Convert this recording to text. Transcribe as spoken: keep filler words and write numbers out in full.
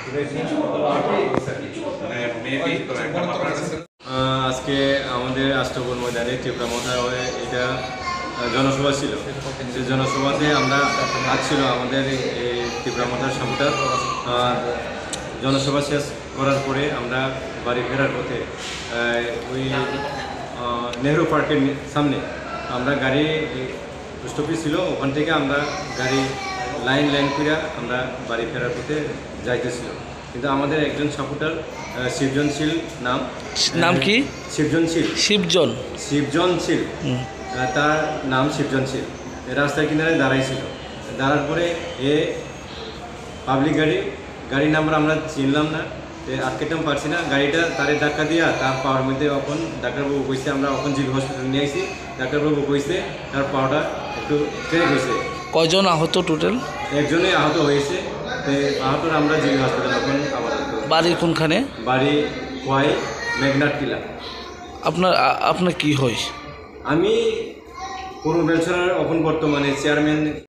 আজকে আমাদের আষ্টপুর ময়দানে টিপরা মাথা এটা জনসভা ছিল। যে জনসভাতে আমরা আজ ছিল আমাদের এই টিপরা মাথার সামুটার জনসভা শেষ করার পরে আমরা বাড়ি ফেরার পথে ওই নেহরু পার্কের সামনে আমরা গাড়ি পোস্ট অফিস ছিল, ওখান থেকে আমরা গাড়ি লাইন লাইন করে আমরা বাড়ি ফেরার পথে যাইতেছিল। কিন্তু আমাদের একজন সাপোর্টার শিবজনশীল নাম নাম কি শিবজনশীল শিবজন শিবজনশীল তার নাম শিবজনশীল রাস্তার কিনারে দাঁড়াইছিল। দাঁড়ার পরে এ পাবলিক গাড়ি গাড়ির নাম্বার আমরা চিনলাম না, আটকেটাম পারছি না, গাড়িটা তারে ধাক্কা দিয়া তার পাওয়ার মধ্যে এখন ডাক্তারবাবু কইছে, আমরা এখন জিবি হসপিটাল নিয়ে আসি। ডাক্তারবাবু কইছে তার পাওয়াটা একটু ক্র্যাক হয়েছে। কয়জন আহত টোটাল? একজনে আহত হয়েছে। আহতর আমরা জিবি হসপিটাল এখন আপাতত। বাড়ি কোনখানে? বাড়ি খোয়াই মেঘনাট টিলা। আপনার আপনার কি হয়? আমি পূর্ব বেলছড়ার এখন বর্তমানে চেয়ারম্যান।